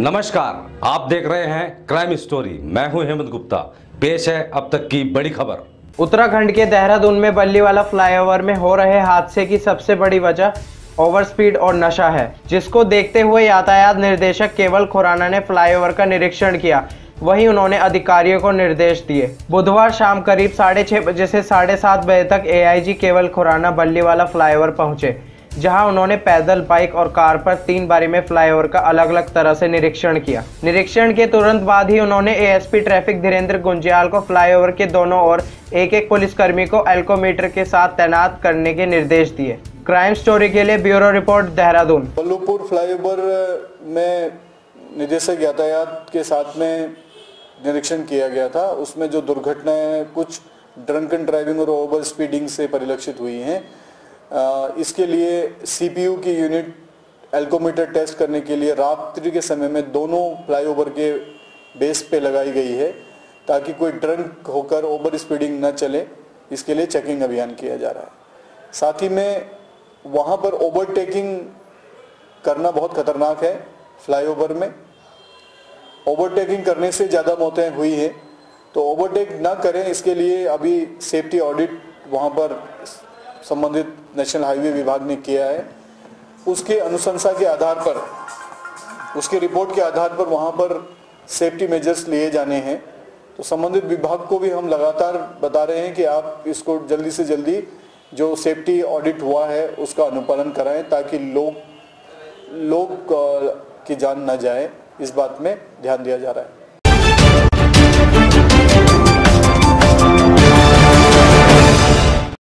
नमस्कार, आप देख रहे हैं क्राइम स्टोरी। मैं हूं हेमंत गुप्ता। पेश है अब तक की बड़ी खबर। उत्तराखंड के देहरादून में बल्लीवाला फ्लाईओवर में हो रहे हादसे की सबसे बड़ी वजह ओवर स्पीड और नशा है, जिसको देखते हुए यातायात निर्देशक केवल खुराना ने फ्लाईओवर का निरीक्षण किया। वहीं उन्होंने अधिकारियों को निर्देश दिए। बुधवार शाम करीब 6:30 बजे से 7:30 बजे तक एआईजी केवल खुराना बल्लीवाला फ्लाईओवर पहुंचे, जहां उन्होंने पैदल, बाइक और कार पर 3 बारी में फ्लाईओवर का अलग अलग तरह से निरीक्षण किया। निरीक्षण के तुरंत बाद ही उन्होंने एएसपी ट्रैफिक धीरेन्द्र गुंजियाल को फ्लाईओवर के दोनों ओर एक पुलिसकर्मी को एल्कोमीटर के साथ तैनात करने के निर्देश दिए। क्राइम स्टोरी के लिए bureau report, Dehradun. Ballupur flyover में निदेशक यातायात के साथ में निरीक्षण किया गया था। उसमें जो दुर्घटनाएं कुछ ड्रंकन ड्राइविंग और ओवर स्पीडिंग से परिलक्षित हुई हैं, इसके लिए सीपीयू की यूनिट एल्कोमीटर टेस्ट करने के लिए रात्रि के समय में दोनों फ्लाईओवर के बेस पे लगाई गई है, ताकि कोई ड्रंक होकर ओवर स्पीडिंग न चले। इसके लिए चेकिंग अभियान किया जा रहा है। साथ ही में वहाँ पर ओवरटेकिंग करना बहुत खतरनाक है। फ्लाईओवर में ओवरटेकिंग करने से ज़्यादा मौतें हुई हैं, तो ओवरटेक ना करें, इसके लिए अभी सेफ्टी ऑडिट वहाँ पर संबंधित नेशनल हाईवे विभाग ने किया है। उसके अनुशंसा के आधार पर, उसके रिपोर्ट के आधार पर वहाँ पर सेफ्टी मेजर्स लिए जाने हैं। तो संबंधित विभाग को भी हम लगातार बता रहे हैं कि आप इसको जल्दी से जल्दी जो सेफ्टी ऑडिट हुआ है उसका अनुपालन कराएं, ताकि लोग की जान न जाए। इस बात में ध्यान दिया जा रहा है।